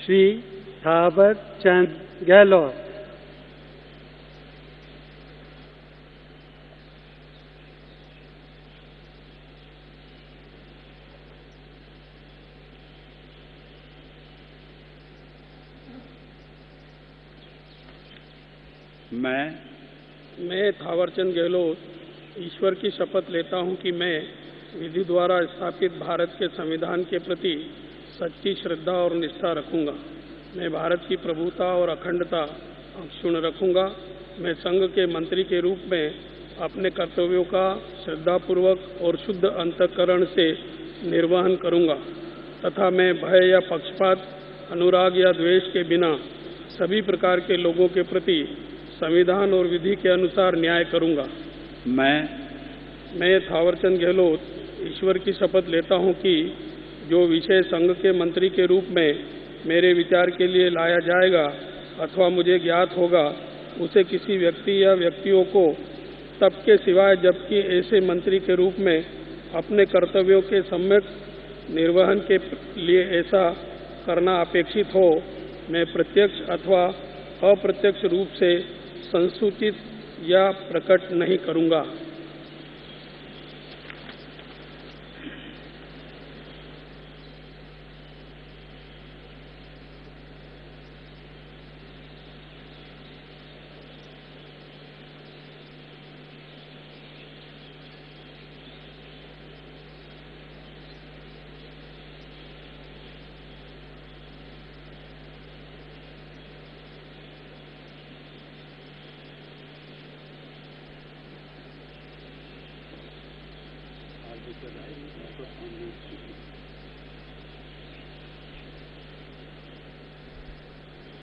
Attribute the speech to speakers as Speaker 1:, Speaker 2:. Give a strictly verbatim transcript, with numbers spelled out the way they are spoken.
Speaker 1: श्री थावर चंद गहलोत।
Speaker 2: मैं
Speaker 3: मैं थावरचंद गहलोत ईश्वर की शपथ लेता हूं कि मैं विधि द्वारा स्थापित भारत के संविधान के प्रति सच्ची श्रद्धा और निष्ठा रखूंगा। मैं भारत की प्रभुता और अखंडता अक्षुण्ण रखूंगा। मैं संघ के मंत्री के रूप में अपने कर्तव्यों का श्रद्धापूर्वक और शुद्ध अंतःकरण से निर्वहन करूंगा तथा मैं भय या पक्षपात, अनुराग या द्वेष के बिना सभी प्रकार के लोगों के प्रति संविधान और विधि के अनुसार न्याय करूंगा।
Speaker 2: मैं
Speaker 3: मैं थावरचंद गहलोत ईश्वर की शपथ लेता हूं कि जो विषय संघ के मंत्री के रूप में मेरे विचार के लिए लाया जाएगा अथवा मुझे ज्ञात होगा, उसे किसी व्यक्ति या व्यक्तियों को तब के सिवाय जबकि ऐसे मंत्री के रूप में अपने कर्तव्यों के सम्यक निर्वहन के लिए ऐसा करना अपेक्षित हो, मैं प्रत्यक्ष अथवा अप्रत्यक्ष रूप से संसूचित या प्रकट नहीं करूंगा।